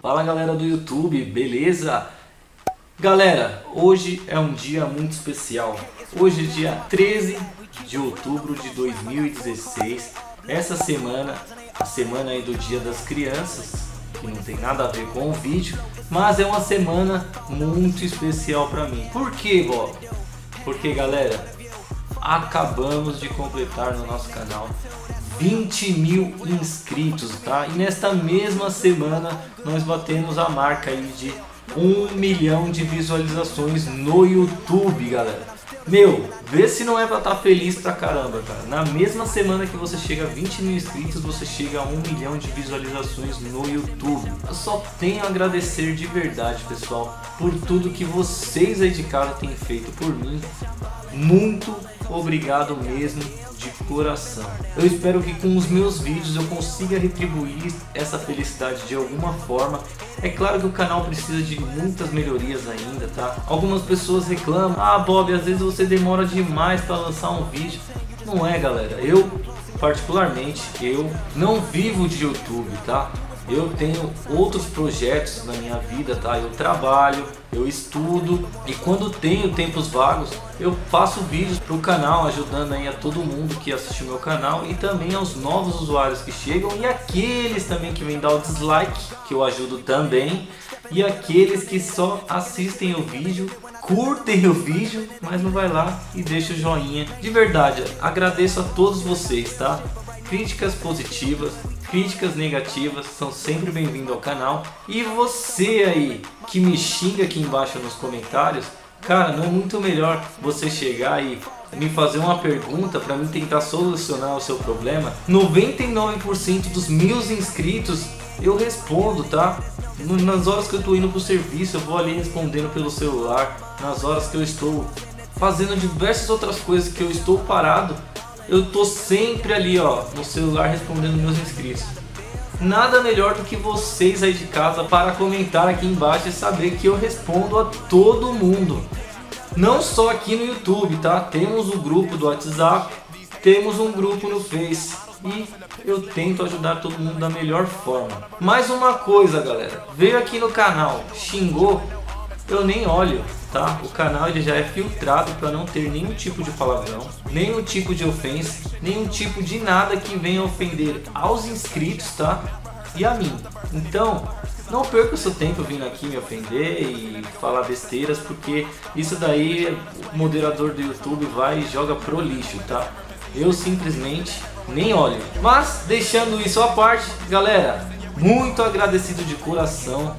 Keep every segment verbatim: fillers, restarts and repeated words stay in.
Fala galera do YouTube, beleza? Galera, hoje é um dia muito especial. Hoje é dia treze de outubro de dois mil e dezesseis. Essa semana, a semana aí do Dia das Crianças, que não tem nada a ver com o vídeo, mas é uma semana muito especial pra mim. Por quê, Bob? Porque galera, acabamos de completar no nosso canal vinte mil inscritos, tá? E nesta mesma semana nós batemos a marca aí de um milhão de visualizações no YouTube, galera. Meu, vê se não é pra estar feliz pra caramba, cara. Na mesma semana que você chega a vinte mil inscritos, você chega a um milhão de visualizações no YouTube. Eu só tenho a agradecer de verdade, pessoal, por tudo que vocês aí de casa têm feito por mim. Muito obrigado mesmo, de coração. Eu espero que com os meus vídeos eu consiga retribuir essa felicidade de alguma forma. É claro que o canal precisa de muitas melhorias ainda, tá? Algumas pessoas reclamam: ah, Bob, às vezes você demora demais para lançar um vídeo. Não é, galera. Eu, particularmente, eu não vivo de YouTube, tá? Eu tenho outros projetos na minha vida, tá? Eu trabalho, eu estudo e quando tenho tempos vagos eu faço vídeos para o canal, ajudando aí a todo mundo que assiste o meu canal e também aos novos usuários que chegam e aqueles também que vêm dar o dislike, que eu ajudo também, e aqueles que só assistem o vídeo, curtem o vídeo, mas não vai lá e deixa o joinha. De verdade, agradeço a todos vocês, tá? Críticas positivas, críticas negativas são sempre bem-vindas ao canal. E você aí que me xinga aqui embaixo nos comentários, cara, não é muito melhor você chegar e me fazer uma pergunta para mim tentar solucionar o seu problema? noventa e nove por cento dos meus inscritos eu respondo, tá? Nas horas que eu estou indo pro serviço eu vou ali respondendo pelo celular. Nas horas que eu estou fazendo diversas outras coisas que eu estou parado, eu tô sempre ali, ó, no celular respondendo meus inscritos. Nada melhor do que vocês aí de casa para comentar aqui embaixo e saber que eu respondo a todo mundo. Não só aqui no YouTube, tá? Temos o grupo do WhatsApp, temos um grupo no Face e eu tento ajudar todo mundo da melhor forma. Mais uma coisa, galera, veio aqui no canal, xingou, eu nem olho, tá? O canal ele já é filtrado para não ter nenhum tipo de palavrão, nenhum tipo de ofensa, nenhum tipo de nada que venha ofender aos inscritos, tá? E a mim. Então, não perca o seu tempo vindo aqui me ofender e falar besteiras, porque isso daí o moderador do YouTube vai e joga pro lixo, tá? Eu simplesmente nem olho. Mas, deixando isso à parte, galera, muito agradecido de coração.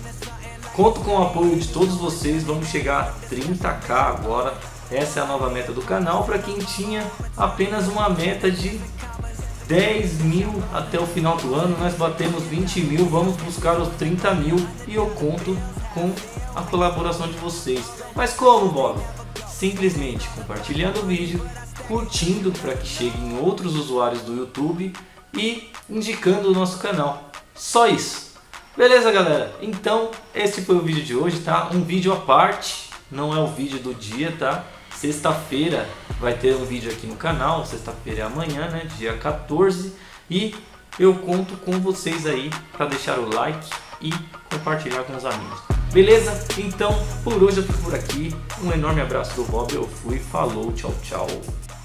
Conto com o apoio de todos vocês, vamos chegar a trinta k agora. Essa é a nova meta do canal, para quem tinha apenas uma meta de dez mil até o final do ano. Nós batemos vinte mil, vamos buscar os trinta mil e eu conto com a colaboração de vocês. Mas como, Bob? Simplesmente compartilhando o vídeo, curtindo para que cheguem outros usuários do YouTube e indicando o nosso canal. Só isso. Beleza, galera? Então esse foi o vídeo de hoje, tá? Um vídeo à parte, não é o vídeo do dia, tá? Sexta-feira vai ter um vídeo aqui no canal, sexta-feira é amanhã, né? Dia quatorze. E eu conto com vocês aí para deixar o like e compartilhar com os amigos. Beleza? Então por hoje eu fico por aqui. Um enorme abraço do Bob, eu fui, falou, tchau, tchau.